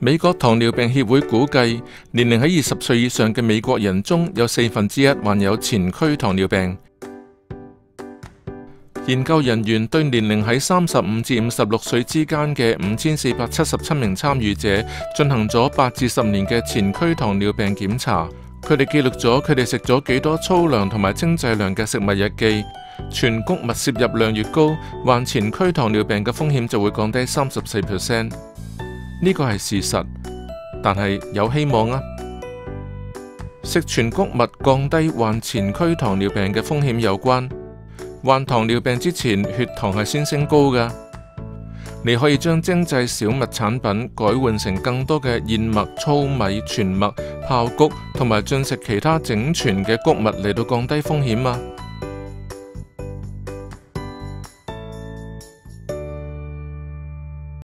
美國糖尿病協會估計，年齡喺20歲以上嘅美國人中有1/4患有前驅糖尿病。研究人員對年齡喺35至56歲之間嘅5477名參與者進行咗8至10年嘅前驅糖尿病檢查，佢哋記錄咗佢哋食咗幾多粗糧同埋精製量嘅食物日記。全穀物攝入量越高，患前驅糖尿病嘅風險就會降低34%。呢個係事實，但係有希望啊！食全穀物降低患前驅糖尿病嘅風險有關。患糖尿病之前，血糖係先升高㗎。你可以將精製小麥產品改換成更多嘅燕麥、糙米、全麥、炮穀同埋進食其他整全嘅穀物嚟到降低風險啊！